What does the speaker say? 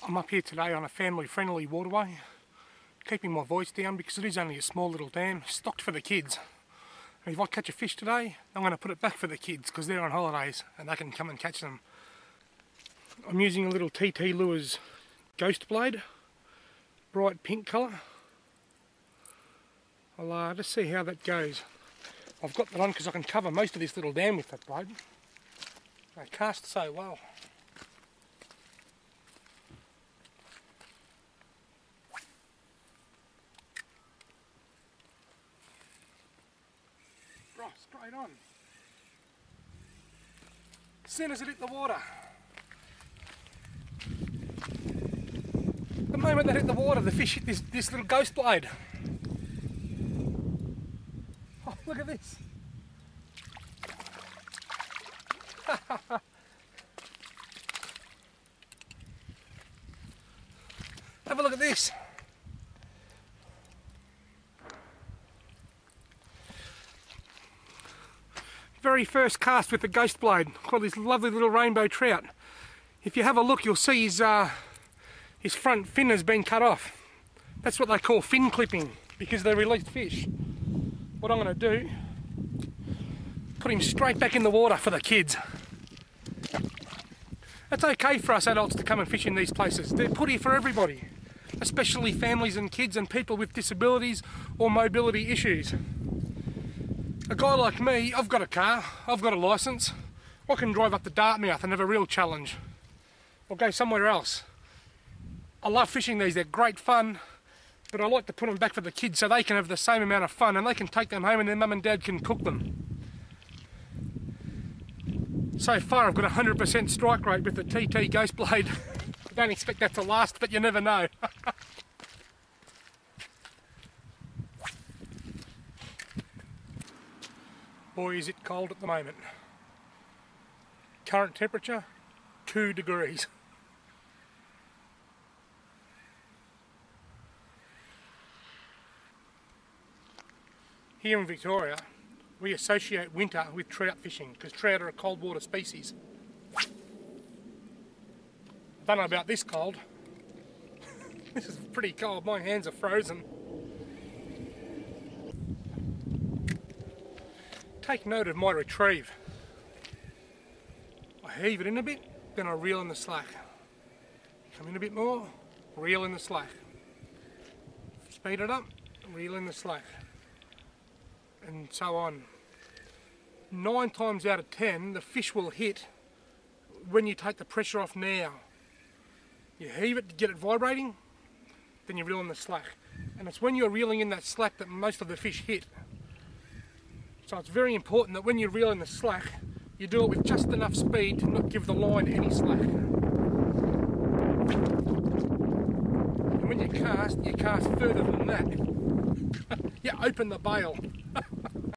I'm up here today on a family-friendly waterway, keeping my voice down because it is only a small little dam, stocked for the kids. And if I catch a fish today, I'm going to put it back for the kids because they're on holidays and they can come and catch them. I'm using a little TT Lures Ghost Blade, bright pink colour. I'll just see how that goes. I've got that on because I can cover most of this little dam with that blade. They cast so well. Right, straight on. As soon as it hit the water. The moment they hit the water, the fish hit this little ghost blade. Oh, look at this. Have a look at this. Very first cast with the ghost blade. Got this lovely little rainbow trout. If you have a look, you'll see his front fin has been cut off. That's what they call fin clipping because they released fish. What I'm going to do, put him straight back in the water for the kids. It's okay for us adults to come and fish in these places. They're put here for everybody, especially families and kids and people with disabilities or mobility issues. A guy like me, I've got a car, I've got a licence, I can drive up to Dartmouth and have a real challenge, or go somewhere else. I love fishing these, they're great fun, but I like to put them back for the kids so they can have the same amount of fun and they can take them home and their mum and dad can cook them. So far I've got a 100% strike rate with the TT Ghost Blade. I don't expect that to last, but you never know. Boy, is it cold at the moment. Current temperature, 2 degrees. Here in Victoria, we associate winter with trout fishing because trout are a cold water species. I don't know about this cold. This is pretty cold, my hands are frozen. Take note of my retrieve. I heave it in a bit, then I reel in the slack. Come in a bit more, reel in the slack. Speed it up, reel in the slack. And so on. 9 times out of 10, the fish will hit when you take the pressure off now. You heave it to get it vibrating, then you reel in the slack. And it's when you're reeling in that slack that most of the fish hit. So it's very important that when you reel in the slack, you do it with just enough speed to not give the line any slack. And when you cast further than that. You open the bail.